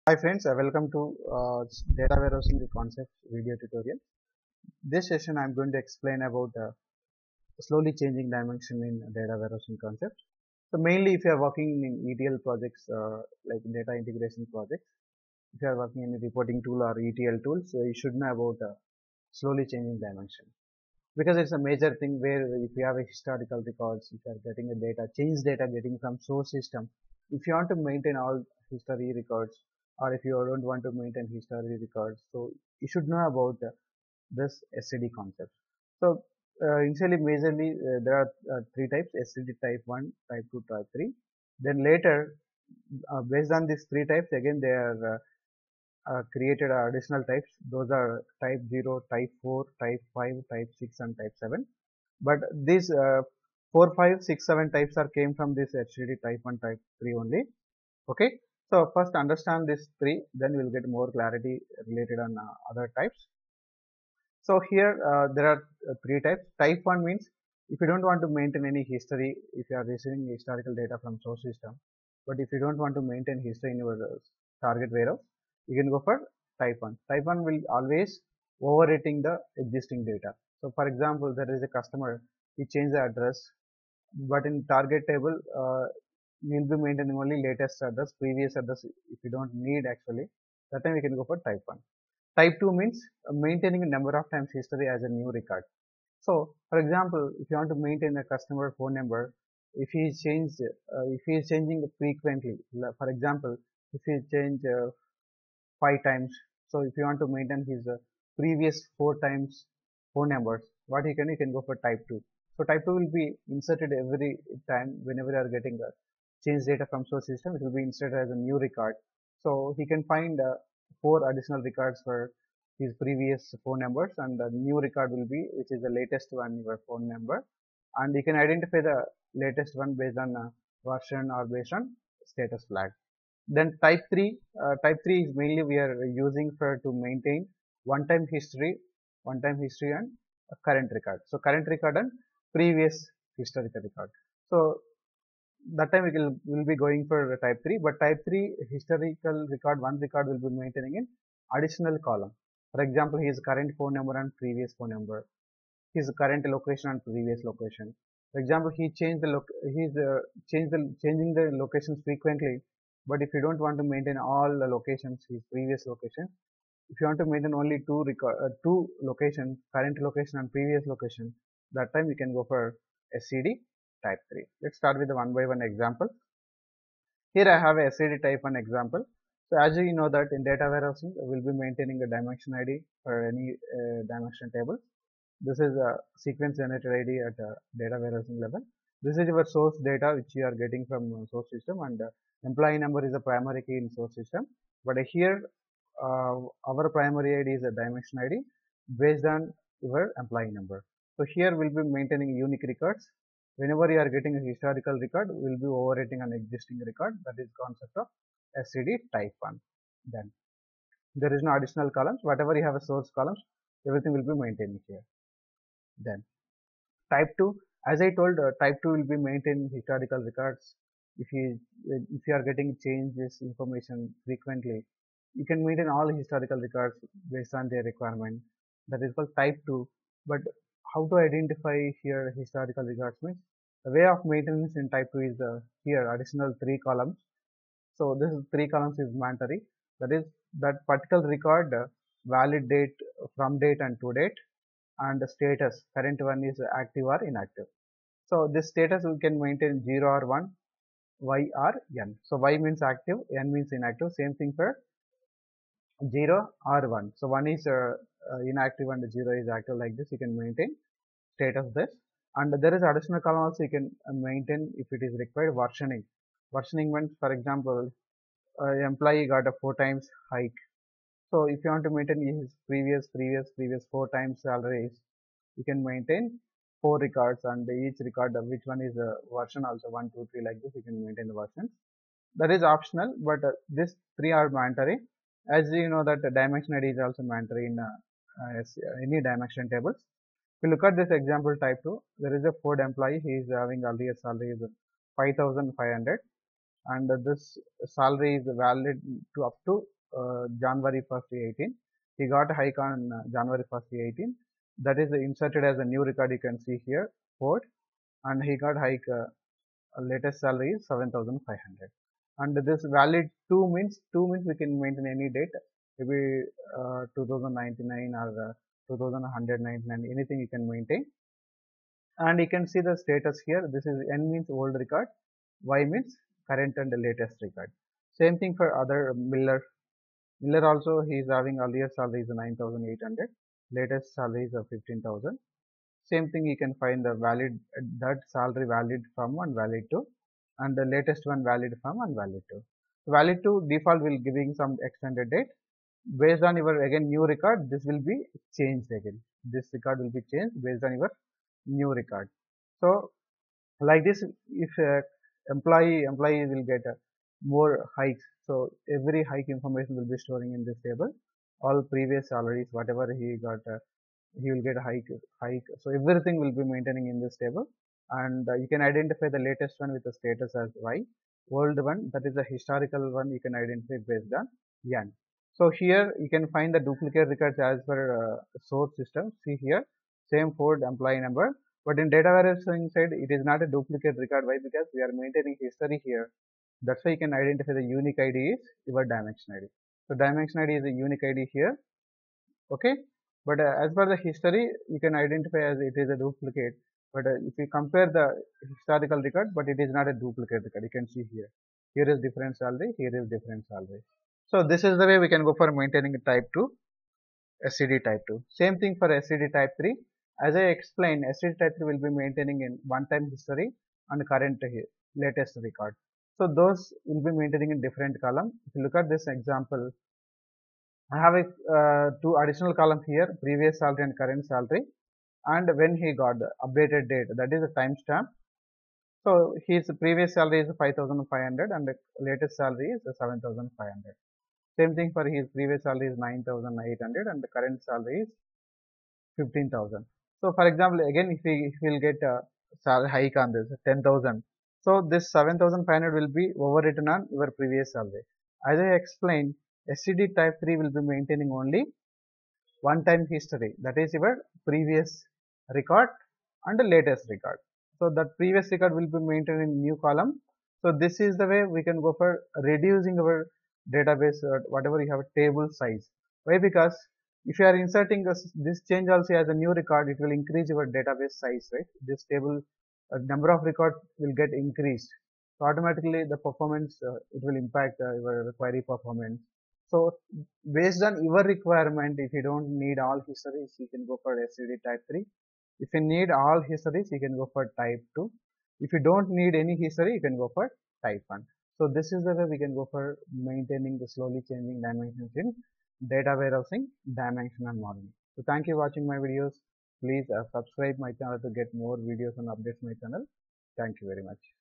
Hi friends, welcome to data warehousing concepts video tutorial. This session I am going to explain about slowly changing dimension in data warehousing concepts. So mainly if you are working in ETL projects like data integration projects, if you are working in a reporting tool or ETL tools, you should know about slowly changing dimension because it's a major thing where if you have a historical records, if you are getting a data, change data getting from source system, if you want to maintain all history records or if you don't want to maintain history records, so you should know about this SCD concept. So initially majorly there are three types: SCD type 1, type 2, type 3. Then later based on these three types again they are created additional types. Those are type 0, type 4, type 5, type 6 and type 7. But these 4, 5, 6, 7 types are came from this HDD type 1, type 3 only. Okay. So first understand this 3, then we'll get more clarity related on other types. So here there are three types. Type 1 means if you don't want to maintain any history, if you are receiving historical data from source system, but if you don't want to maintain history in your target warehouse, you can go for type 1. Type 1 will always overwriting the existing data. So for example, there is a customer, he changed the address, but in target table, you'll be maintaining only latest address, previous address if you don't need actually, that time we can go for type 1. Type 2 means maintaining a number of times history as a new record. So, for example, if you want to maintain a customer phone number, if he is changed, if he is changing frequently, for example, if he change 5 times, so if you want to maintain his previous 4 times phone numbers, what he can go for type 2. So type 2 will be inserted every time whenever you are getting a change data from source system, it will be inserted as a new record. So he can find 4 additional records for his previous phone numbers, and the new record will be which is the latest one your phone number, and you can identify the latest one based on version or based on status flag. Then type 3 is mainly we are using for to maintain one time history and a current record. So current record and previous historical record. So that time will be going for type 3, but type 3 historical record, one record will be maintaining in additional column. For example, his current phone number and previous phone number, his current location and previous location. For example, he changed the changing the locations frequently. But if you don't want to maintain all the locations, his previous location, if you want to maintain only two locations, current location and previous location, that time you can go for SCD type 3. Let's start with the one by one example. Here I have a SCD type 1 example. So as you know that in data warehousing, we'll be maintaining a dimension ID for any dimension table. This is a sequence generated ID at a data warehousing level. This is your source data which you are getting from source system, and employee number is a primary key in source system. But here our primary ID is a dimension ID based on your employee number. So here we'll be maintaining unique records. Whenever you are getting a historical record, we'll be overwriting an existing record. That is concept of SCD type 1. Then there is no additional columns. Whatever you have a source columns, everything will be maintained here. Then type 2, as I told, type 2 will be maintaining historical records. If you are getting changes information frequently, you can maintain all historical records based on their requirement. That is called type 2. But how to identify here historical records means the way of maintenance in type 2 is here additional 3 columns. So this is 3 columns is mandatory. That is that particular record valid date, from date and to date, and the status, current one is active or inactive. So this status we can maintain 0 or 1, Y or N. So Y means active, N means inactive. Same thing for 0 or 1. So 1 is inactive and 0 is active, like this. You can maintain status this. And there is additional column also you can maintain if it is required. Versioning. Versioning means, for example, employee got a 4 times hike. So if you want to maintain his previous 4 times salaries, you can maintain 4 records, and each record which one is a version also 1, 2, 3, like this. You can maintain the versions. That is optional, but these 3 are mandatory. As you know that the dimension ID is also mandatory in any dimension tables. If you look at this example type 2, there is a Ford employee. He is having earlier salary is 5,500. and this salary is valid to up to January 1st, 18. He got a hike on January 1st, 18. That is inserted as a new record. You can see here, Ford, and he got hike. Latest salary is 7,500. And this valid 2 means we can maintain any date, maybe 2099 or 2199, anything you can maintain. And you can see the status here. This is N means old record, Y means current and the latest record. Same thing for other Miller. Miller also, he is having earlier salary is 9,800, latest salary is 15,000. Same thing, you can find the valid, that salary valid from and valid to, and the latest one valid from and valid to. Valid to default will giving some extended date. Based on your again new record, this will be changed again. This record will be changed based on your new record. So like this, if employee will get more hikes, so every hike information will be storing in this table. All previous salaries, whatever he got, he will get a hike. So everything will be maintaining in this table, and you can identify the latest one with the status as Y. Old one, that is the historical one, you can identify based on N. So here you can find the duplicate records as per source system. See here, same Ford employee number, but in data warehousing side, it is not a duplicate record. Why? Because we are maintaining history here. That's why you can identify the unique ID is your dimension ID. So dimension ID is a unique ID here. Okay. But as per the history, you can identify as it is a duplicate. But if you compare the historical record, but it is not a duplicate record. You can see here. Here is different salary. Here is different salary. So this is the way we can go for maintaining type 2, SCD type 2. Same thing for SCD type 3. As I explained, SCD type 3 will be maintaining in one-time history and current latest record. So those will be maintaining in different column. If you look at this example, I have a, 2 additional column here, previous salary and current salary, and when he got the updated date, that is a timestamp. So his previous salary is 5,500 and the latest salary is 7,500. Same thing for his previous salary is 9,800 and the current salary is 15,000. So for example, again, if he will get a salary hike on this 10,000, so this 7,500 will be overwritten on your previous salary. As I explained, SCD type 3 will be maintaining only one-time history, that is your previous record and the latest record. So that previous record will be maintained in new column. So this is the way we can go for reducing our database or whatever you have a table size. Why? Because if you are inserting this change also as a new record, it will increase your database size, right? This table number of records will get increased. So automatically the performance, it will impact your query performance. So based on your requirement, if you don't need all histories, you can go for SCD type 3. If you need all histories, you can go for type 2. If you don't need any history, you can go for type 1. So this is the way we can go for maintaining the slowly changing dimensions in data warehousing, dimension and modeling. So thank you for watching my videos. Please subscribe my channel to get more videos and updates my channel. Thank you very much.